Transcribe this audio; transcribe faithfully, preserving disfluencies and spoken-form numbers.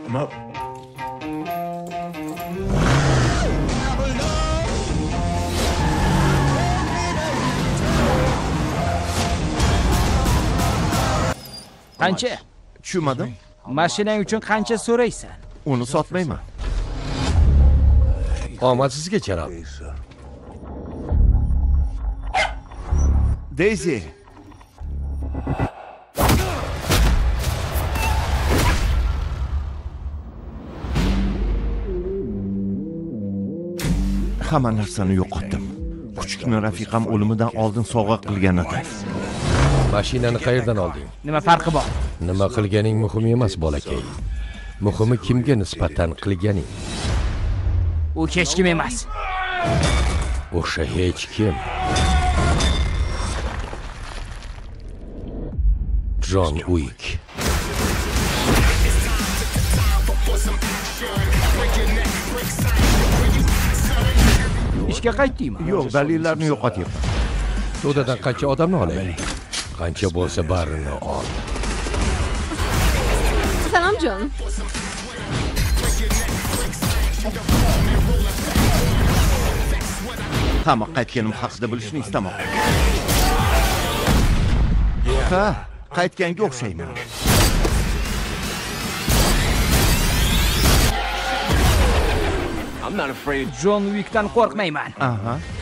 Qancha? Tushunmadim. Mashinang uchun qancha so'raysan? Uni sotmayman. Omad sizga janob. Daisy. Hamma narsani yo'qotdim. Kuchukni rafiqam o'limidan oldin sovg'a qilgan edi. Mashinani qayerdan olding? Nima farqi bor? Nima qilganing muhim emas, bolakay. Muhimi kimga nisbatan qilganing. U hech kim emas. O'sha hech kim. John Wick. Ishga qaytdingmi? Yo'q, dalillarni yo'qotyapman. To'dadan qancha odamni olay? Qancha bo'lsa barini ol. Salom Jon. Hamma qaytganim haqida bilishni istamoqda. Ha, qaytganga o'xshayman. John Wickdan qo'rqmayman. Aha.